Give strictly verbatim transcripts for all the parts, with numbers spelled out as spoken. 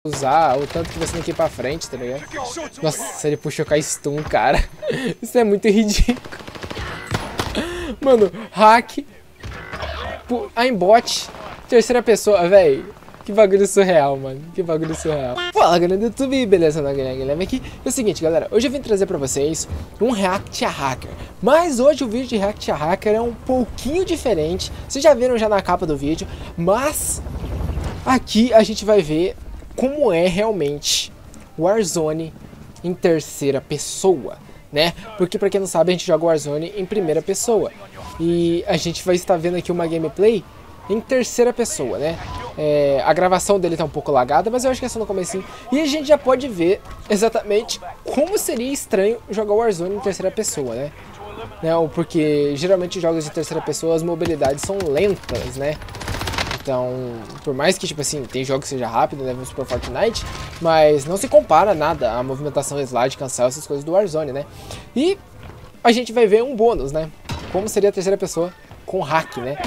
usar, o tanto que você tem que ir pra frente, tá ligado? Nossa, ele puxou com a stun, cara. Isso é muito ridículo. Mano, hack, aimbot, terceira pessoa, velho. Que bagulho surreal, mano. Que bagulho surreal. Fala, galera do YouTube, beleza? Não, galera, Guilherme aqui. É o seguinte, galera. Hoje eu vim trazer pra vocês um React a Hacker. Mas hoje o vídeo de React a Hacker é um pouquinho diferente. Vocês já viram já na capa do vídeo. Mas aqui a gente vai ver como é realmente Warzone em terceira pessoa, né? Porque pra quem não sabe, a gente joga Warzone em primeira pessoa. E a gente vai estar vendo aqui uma gameplay em terceira pessoa, né? É, a gravação dele tá um pouco lagada, mas eu acho que é só no comecinho. E a gente já pode ver exatamente como seria estranho jogar Warzone em terceira pessoa, né? né? Porque geralmente jogos de terceira pessoa as mobilidades são lentas, né? Então, por mais que, tipo assim, tem jogo que seja rápido, né? Vamos supor Fortnite, mas não se compara nada a movimentação slide, cancel, essas coisas do Warzone, né? E a gente vai ver um bônus, né? Como seria a terceira pessoa com hack, né?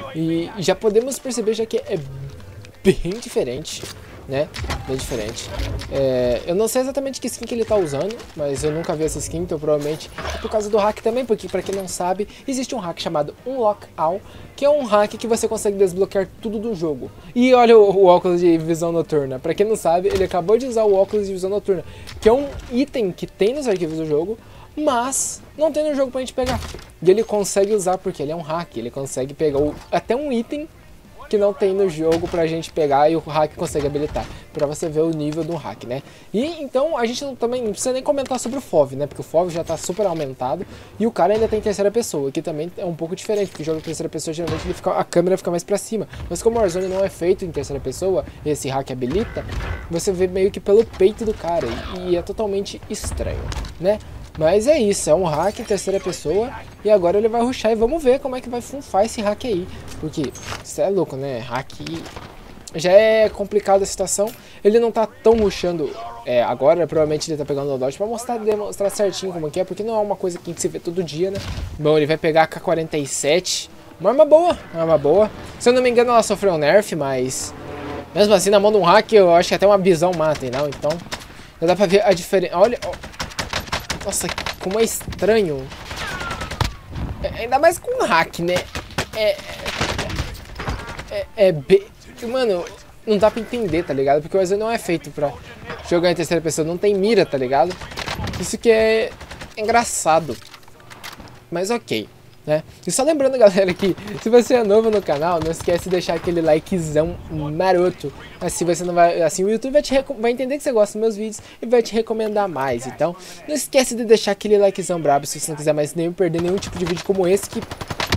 E já podemos perceber já que é bem diferente, né? Bem diferente. É, eu não sei exatamente que skin que ele tá usando, mas eu nunca vi essa skin, então provavelmente é por causa do hack também, porque pra quem não sabe, existe um hack chamado Unlock All, que é um hack que você consegue desbloquear tudo do jogo. E olha o, o óculos de visão noturna. Pra quem não sabe, ele acabou de usar o óculos de visão noturna, que é um item que tem nos arquivos do jogo, mas não tem no jogo pra gente pegar. E ele consegue usar porque ele é um hack, ele consegue pegar o, até um item que não tem no jogo pra gente pegar e o hack consegue habilitar. Pra você ver o nível do hack, né? E então a gente não, também não precisa nem comentar sobre o F O V, né? Porque o F O V já tá super aumentado e o cara ainda tem terceira pessoa, que também é um pouco diferente, porque o jogo em terceira pessoa geralmente ele fica, a câmera fica mais pra cima. Mas como o Warzone não é feito em terceira pessoa, esse hack habilita, você vê meio que pelo peito do cara e, e é totalmente estranho, né? Mas é isso, é um hack em terceira pessoa e agora ele vai rushar e vamos ver como é que vai funfar esse hack aí. Porque isso é louco, né? Hack já é complicado a situação. Ele não tá tão rushando é, agora, provavelmente ele tá pegando o dodge pra mostrar, demonstrar certinho como que é, porque não é uma coisa que se vê todo dia, né? Bom, ele vai pegar a K quarenta e sete, uma arma boa, uma arma boa. Se eu não me engano ela sofreu um nerf, mas mesmo assim na mão de um hack eu acho que até uma visão mata, não? Então já dá pra ver a diferença. Olha... Nossa, como é estranho. É, ainda mais com hack, né? É... É... É... Be... Mano, não dá pra entender, tá ligado? Porque o Warzone não é feito pra jogar em terceira pessoa. Não tem mira, tá ligado? Isso que é engraçado. Mas ok, né? E só lembrando, galera, que se você é novo no canal, não esquece de deixar aquele likezão maroto. Assim você não vai, assim o YouTube vai, te vai entender que você gosta dos meus vídeos e vai te recomendar mais. Então, não esquece de deixar aquele likezão brabo se você não quiser mais nem perder nenhum tipo de vídeo como esse que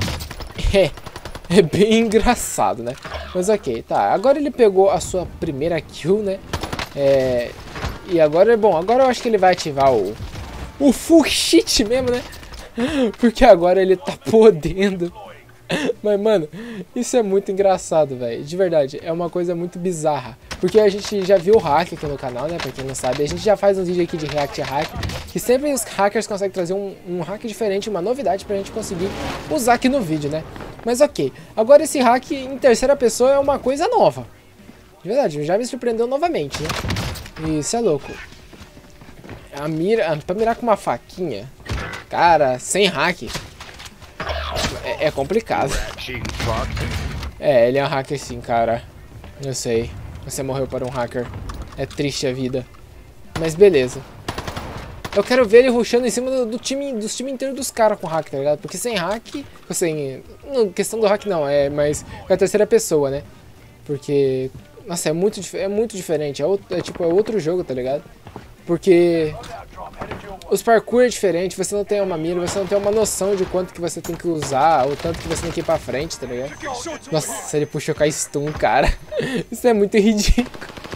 é é bem engraçado, né? Mas ok, tá. Agora ele pegou a sua primeira kill, né? É, e agora, bom, agora eu acho que ele vai ativar o o full shit mesmo, né? Porque agora ele tá podendo. Mas, mano, isso é muito engraçado, velho. De verdade, é uma coisa muito bizarra. Porque a gente já viu o hack aqui no canal, né? Pra quem não sabe, a gente já faz uns vídeos aqui de React a Hack, que sempre os hackers conseguem trazer um, um hack diferente, uma novidade pra gente conseguir usar aqui no vídeo, né? Mas ok, agora esse hack em terceira pessoa é uma coisa nova. De verdade, já me surpreendeu novamente, né? Isso é louco. A mira, pra mirar com uma faquinha, cara, sem hack, é, é complicado. É, ele é um hacker sim, cara. Eu sei, você morreu para um hacker. É triste a vida. Mas beleza. Eu quero ver ele rushando em cima do, do time, dos time inteiro dos caras com hack, tá ligado? Porque sem hack, sem... Não, questão do hack não, é mais é a terceira pessoa, né? Porque, nossa, é muito, é muito diferente. É, outro, é tipo, é outro jogo, tá ligado? Porque os parkour é diferente, você não tem uma mira, você não tem uma noção de quanto que você tem que usar, ou tanto que você tem que ir pra frente, tá ligado? Nossa, ele puxou com a stun, cara. Isso é muito ridículo.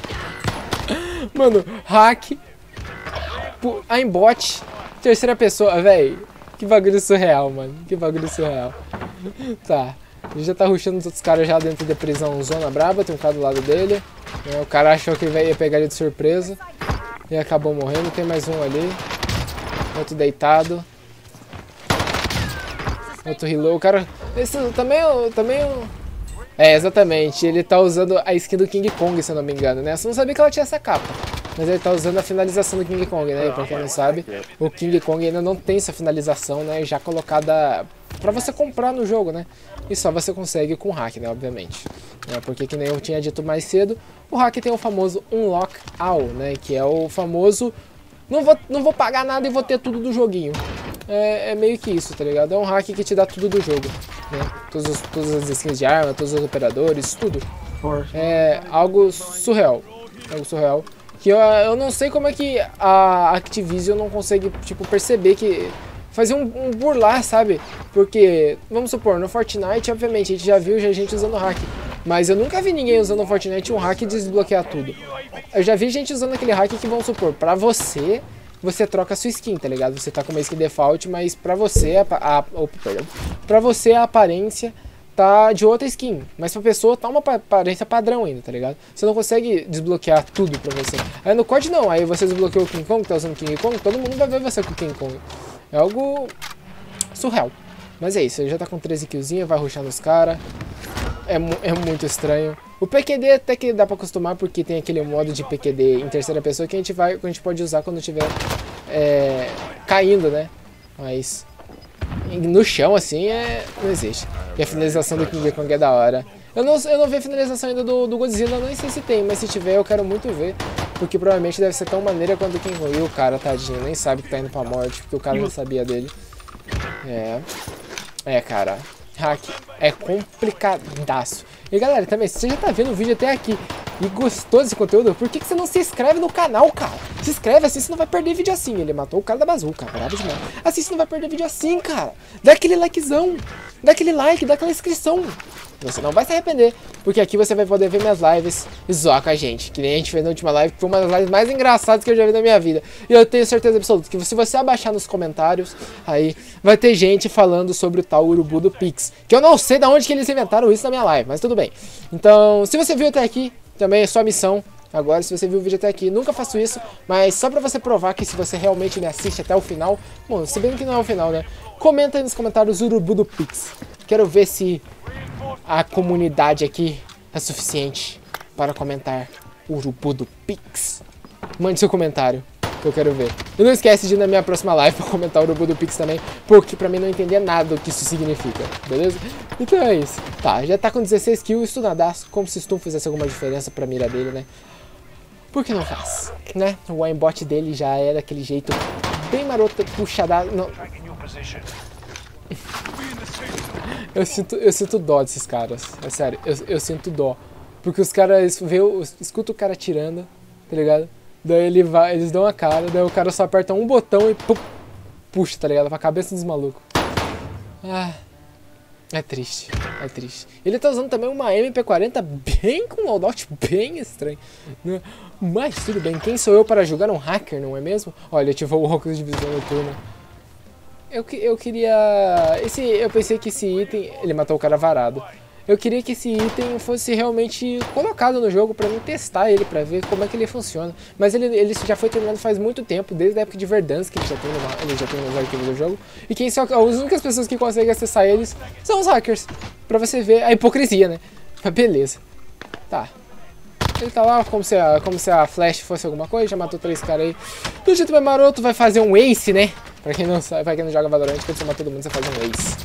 Mano, hack, aimbot, terceira pessoa, velho. Que bagulho surreal, mano. Que bagulho surreal. Tá, ele já tá rushando os outros caras já dentro da prisão zona braba, tem um cara do lado dele. O cara achou que ia pegar ele de surpresa e acabou morrendo. Tem mais um ali. Outro deitado. Outro reload. O cara... Esse também... também É, exatamente. Ele tá usando a skin do King Kong, se eu não me engano, né? Eu só não sabia que ela tinha essa capa. Mas ele tá usando a finalização do King Kong, né? E pra quem não sabe, o King Kong ainda não tem essa finalização, né? Já colocada pra você comprar no jogo, né? E só você consegue com o hack, né? Obviamente. É, porque, que nem eu tinha dito mais cedo, o hack tem o famoso Unlock All, né? Que é o famoso... Não vou, não vou pagar nada e vou ter tudo do joguinho. É, é meio que isso, tá ligado? É um hack que te dá tudo do jogo, né? Todos os, todas as skins de arma, todos os operadores, tudo. É algo surreal. Algo surreal. Que eu, eu não sei como é que a Activision não consegue, tipo, perceber que... Fazer um, um burlar, sabe? Porque, vamos supor, no Fortnite, obviamente, a gente já viu já gente usando hack. Mas eu nunca vi ninguém usando no Fortnite um hack e desbloquear tudo. Eu já vi gente usando aquele hack que, vamos supor, pra você, você troca a sua skin, tá ligado? Você tá com uma skin default, mas pra você, a, a, opa, perdão, pra você a aparência tá de outra skin. Mas pra pessoa tá uma aparência padrão ainda, tá ligado? Você não consegue desbloquear tudo pra você. Aí no C O D não, aí você desbloqueou o King Kong, tá usando o King Kong, todo mundo vai ver você com o King Kong. É algo surreal. Mas é isso, ele já tá com treze killzinhos, vai rushar nos caras. É, é muito estranho. O P Q D até que dá pra acostumar, porque tem aquele modo de P Q D em terceira pessoa que a gente, vai, que a gente pode usar quando estiver é, caindo, né? Mas no chão assim é, não existe. E a finalização do King Kong é da hora. Eu não, eu não vi a finalização ainda do, do Godzilla, não sei se tem, mas se tiver eu quero muito ver. Porque provavelmente deve ser tão maneira quanto o King Kong. E o cara, tadinho, nem sabe que tá indo pra morte, porque o cara não sabia dele. É. É, cara. Hack é complicadaço. E galera, também, se você já tá vendo o vídeo até aqui e gostou desse conteúdo, por que, que você não se inscreve no canal, cara? Se inscreve assim, você não vai perder vídeo assim. Ele matou o cara da bazuca, brabo demais. Assim você não vai perder vídeo assim, cara. Dá aquele likezão, dá aquele like, dá aquela inscrição. Você não vai se arrepender, porque aqui você vai poder ver minhas lives e zoar com a gente. Que nem a gente fez na última live, que foi uma das lives mais engraçadas que eu já vi na minha vida. E eu tenho certeza absoluta que se você abaixar nos comentários, aí vai ter gente falando sobre o tal urubu do Pix. Que eu não sei de onde que eles inventaram isso na minha live, mas tudo bem. Então, se você viu até aqui, também é sua missão. Agora, se você viu o vídeo até aqui, nunca faço isso, mas só pra você provar que se você realmente me assiste até o final, bom, se bem que não é o final, né? Comenta aí nos comentários urubu do Pix. Quero ver se a comunidade aqui é suficiente para comentar urubu do Pix. Mande seu comentário, que eu quero ver. E não esquece de ir na minha próxima live para comentar o urubu do Pix também, porque pra mim não entender nada do que isso significa, beleza? Então é isso. Tá, já tá com dezesseis kills, estunadaço, como se stun fizesse alguma diferença pra mira dele, né? Por que não faz, né? O aimbot dele já é daquele jeito bem maroto, puxada... Não. Eu sinto, eu sinto dó desses caras, é sério, eu, eu sinto dó. Porque os caras vê, escuta o cara atirando, tá ligado? Daí ele vai, eles dão a cara, daí o cara só aperta um botão e pum, puxa, tá ligado? Pra cabeça dos malucos. Ah, é triste, é triste. Ele tá usando também uma M P quarenta bem com loadout bem estranho, né? Mas tudo bem, quem sou eu para julgar um hacker, não é mesmo? Olha, ativou o óculos de visão noturna. Eu, eu queria... Esse, eu pensei que esse item... Ele matou o cara varado. Eu queria que esse item fosse realmente colocado no jogo pra mim testar ele, pra ver como é que ele funciona. Mas ele, ele já foi terminado faz muito tempo, desde a época de Verdansk, que ele já tem, uma, ele já tem nos arquivos do jogo. E quem só, as únicas pessoas que conseguem acessar eles são os hackers. Pra você ver a hipocrisia, né? Mas beleza. Tá. Ele tá lá como se, a, como se a Flash fosse alguma coisa, já matou três caras aí. Do jeito mais maroto, vai fazer um ace, né? Pra quem não sabe, pra quem não joga Valorant, quando você mata todo mundo, você faz um ace.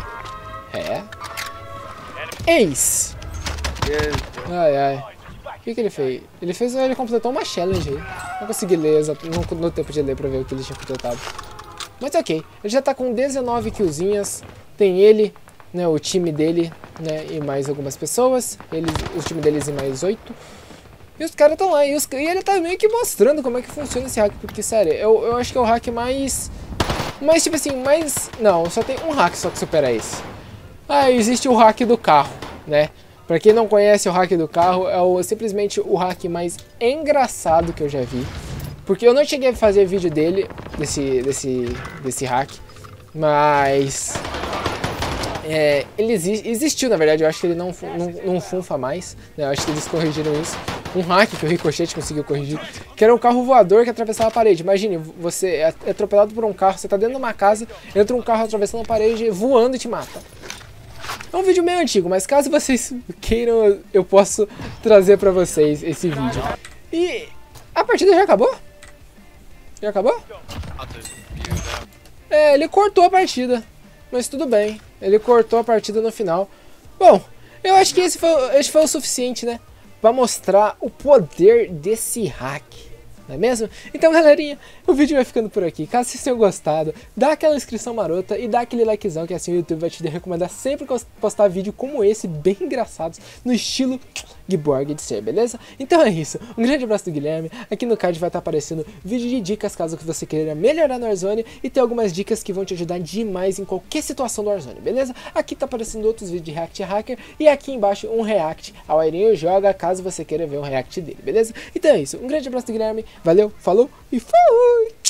É. Ace! Ai, ai. O que que ele fez? Ele fez, ele completou uma challenge aí. Não consegui ler, não no tempo de ler pra ver o que ele tinha completado. Mas ok, ele já tá com dezenove killzinhas. Tem ele, né, o time dele, né, e mais algumas pessoas. Eles, o time deles e mais oito. E os caras estão lá, e, os, e ele tá meio que mostrando como é que funciona esse hack. Porque, sério, eu, eu acho que é o hack mais... Mas, tipo assim, mais... Não, só tem um hack só que supera esse. Ah, existe o hack do carro, né? Pra quem não conhece o hack do carro, é o, simplesmente o hack mais engraçado que eu já vi. Porque eu não cheguei a fazer vídeo dele, desse, desse, desse hack. Mas... É, ele existe, existiu, na verdade, eu acho que ele não, não, não funfa mais, né? Eu acho que eles corrigiram isso. Um hack que o Ricochet conseguiu corrigir, que era um carro voador que atravessava a parede. Imagine, você é atropelado por um carro, você tá dentro de uma casa, entra um carro atravessando a parede, voando e te mata. É um vídeo meio antigo, mas caso vocês queiram, eu posso trazer pra vocês esse vídeo. E a partida já acabou? Já acabou? É, ele cortou a partida, mas tudo bem. Ele cortou a partida no final. Bom, eu acho que esse foi, esse foi o suficiente, né? Pra mostrar o poder desse hack. Não é mesmo? Então, galerinha, o vídeo vai ficando por aqui. Caso vocês tenham gostado, dá aquela inscrição marota e dá aquele likezão, que assim o YouTube vai te recomendar sempre postar vídeo como esse, bem engraçados, no estilo Giborg de ser, beleza? Então é isso. Um grande abraço do Guilherme. Aqui no card vai estar aparecendo vídeo de dicas caso você queira melhorar no Warzone e ter algumas dicas que vão te ajudar demais em qualquer situação do Warzone, beleza? Aqui tá aparecendo outros vídeos de React Hacker e aqui embaixo um react ao Airinho Joga, caso você queira ver um react dele, beleza? Então é isso. Um grande abraço do Guilherme. Valeu, falou e fui!